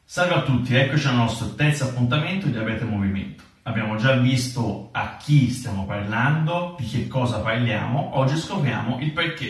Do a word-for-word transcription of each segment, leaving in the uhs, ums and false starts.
Salve a tutti, eccoci al nostro terzo appuntamento di Diabete in Movimento. Abbiamo già visto a chi stiamo parlando, di che cosa parliamo, oggi scopriamo il perché.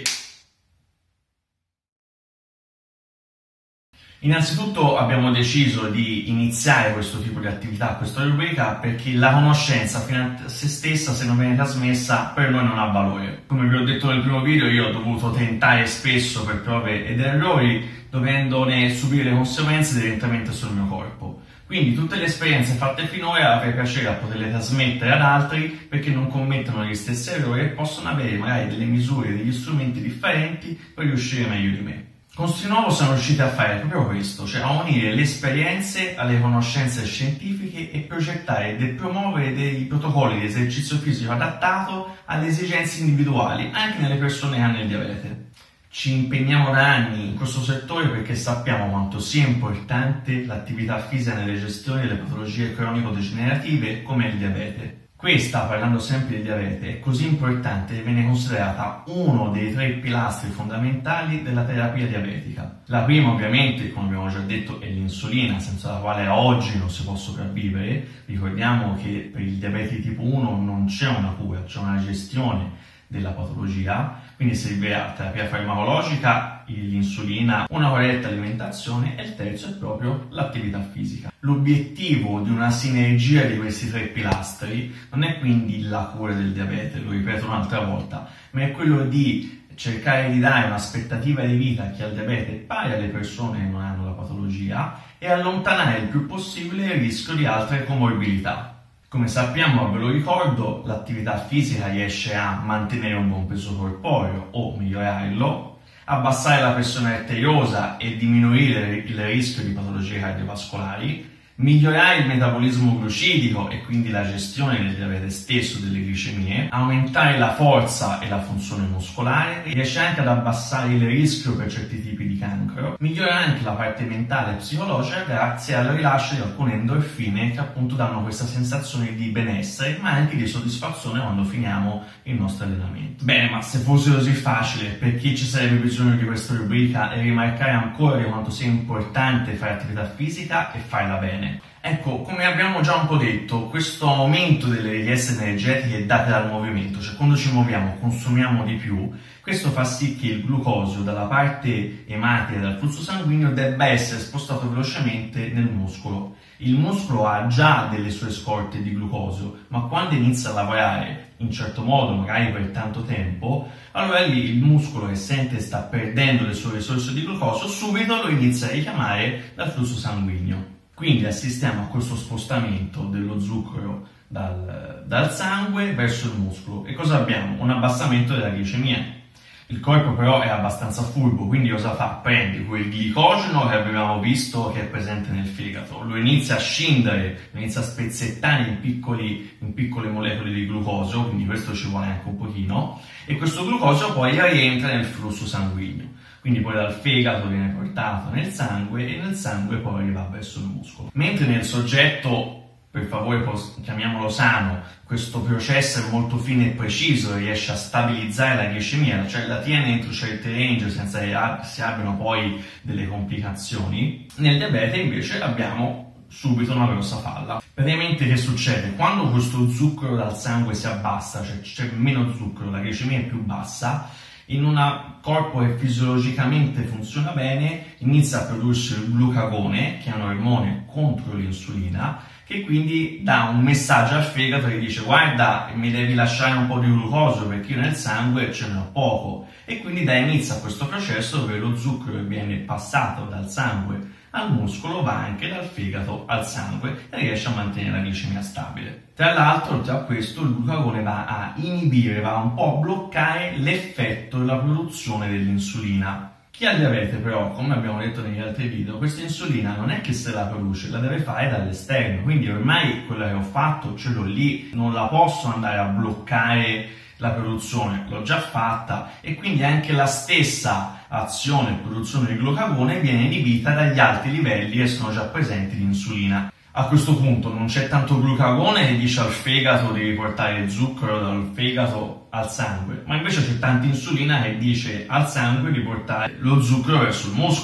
Innanzitutto abbiamo deciso di iniziare questo tipo di attività, questa rubrica, perché la conoscenza fino a se stessa, se non viene trasmessa, per noi non ha valore. Come vi ho detto nel primo video, io ho dovuto tentare spesso per prove ed errori, dovendone subire le conseguenze direttamente sul mio corpo. Quindi tutte le esperienze fatte finora avrei piacere a poterle trasmettere ad altri perché non commettono gli stessi errori e possono avere magari delle misure, degli strumenti differenti per riuscire meglio di me. Con Strinovo siamo riusciti a fare proprio questo, cioè a unire le esperienze alle conoscenze scientifiche e progettare e promuovere dei protocolli di esercizio fisico adattato alle esigenze individuali, anche nelle persone che hanno il diabete. Ci impegniamo da anni in questo settore perché sappiamo quanto sia importante l'attività fisica nelle gestioni delle patologie cronico-degenerative come il diabete. Questa, parlando sempre di diabete, è così importante che viene considerata uno dei tre pilastri fondamentali della terapia diabetica. La prima, ovviamente, come abbiamo già detto, è l'insulina, senza la quale oggi non si può sopravvivere. Ricordiamo che per il diabete tipo uno non c'è una cura, c'è una gestione della patologia, quindi servirà terapia farmacologica, l'insulina, una corretta alimentazione e il terzo è proprio l'attività fisica. L'obiettivo di una sinergia di questi tre pilastri non è quindi la cura del diabete, lo ripeto un'altra volta, ma è quello di cercare di dare un'aspettativa di vita a chi ha il diabete pari alle persone che non hanno la patologia e allontanare il più possibile il rischio di altre comorbidità. Come sappiamo, ve lo ricordo, l'attività fisica riesce a mantenere un buon peso corporeo o migliorarlo, abbassare la pressione arteriosa e diminuire il rischio di patologie cardiovascolari, migliorare il metabolismo glucidico e quindi la gestione del diabete stesso, delle glicemie, aumentare la forza e la funzione muscolare, riesce anche ad abbassare il rischio per certi tipi di cancro, migliora anche la parte mentale e psicologica grazie al rilascio di alcune endorfine che appunto danno questa sensazione di benessere ma anche di soddisfazione quando finiamo il nostro allenamento. Bene, ma se fosse così facile, perché ci sarebbe bisogno di questa rubrica e rimarcare ancora di quanto sia importante fare attività fisica e farla bene? Ecco, come abbiamo già un po' detto, questo aumento delle richieste energetiche date dal movimento, cioè quando ci muoviamo consumiamo di più, questo fa sì che il glucosio dalla parte ematica dal flusso sanguigno debba essere spostato velocemente nel muscolo. Il muscolo ha già delle sue scorte di glucosio, ma quando inizia a lavorare in certo modo, magari per tanto tempo, allora lì il muscolo che sente sta perdendo le sue risorse di glucosio, subito lo inizia a richiamare dal flusso sanguigno. Quindi assistiamo a questo spostamento dello zucchero dal, dal sangue verso il muscolo. E cosa abbiamo? Un abbassamento della glicemia. Il corpo però è abbastanza furbo, quindi cosa fa? Prende quel glicogeno che avevamo visto che è presente nel fegato, lo inizia a scindere, lo inizia a spezzettare in, piccoli, in piccole molecole di glucosio, quindi questo ci vuole anche un pochino, e questo glucosio poi rientra nel flusso sanguigno. Quindi poi dal fegato viene portato nel sangue e nel sangue poi arriva verso il muscolo. Mentre nel soggetto, per favore chiamiamolo sano, questo processo è molto fine e preciso, riesce a stabilizzare la glicemia, cioè la tiene entro certi range senza che si abbiano poi delle complicazioni. Nel diabete invece abbiamo subito una grossa falla. Praticamente che succede? Quando questo zucchero dal sangue si abbassa, cioè c'è meno zucchero, la glicemia è più bassa, in un corpo che fisiologicamente funziona bene inizia a prodursi il glucagone, che è un ormone contro l'insulina, che quindi dà un messaggio al fegato che dice guarda, mi devi lasciare un po' di glucosio perché io nel sangue ce ne ho poco, e quindi dà inizio a questo processo dove lo zucchero che viene passato dal sangue al muscolo va anche dal fegato al sangue e riesce a mantenere la glicemia stabile. Tra l'altro, oltre a questo, il glucagone va a inibire, va un po' a bloccare l'effetto della produzione dell'insulina. Chi ha il diabete però, come abbiamo detto negli altri video, questa insulina non è che se la produce, la deve fare dall'esterno, quindi ormai quella che ho fatto ce l'ho lì, non la posso andare a bloccare la produzione, l'ho già fatta, e quindi anche la stessa azione e produzione di glucagone viene inibita dagli alti livelli che sono già presenti di insulina. A questo punto non c'è tanto glucagone che dice al fegato di riportare zucchero dal fegato al sangue, ma invece c'è tanta insulina che dice al sangue di portare lo zucchero verso il muscolo.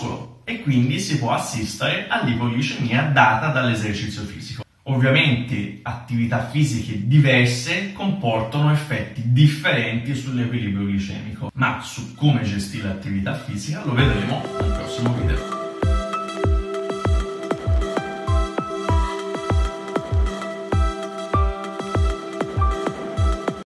e quindi si può assistere all'ipoglicemia data dall'esercizio fisico. Ovviamente attività fisiche diverse comportano effetti differenti sull'equilibrio glicemico, ma su come gestire l'attività fisica lo vedremo nel prossimo video.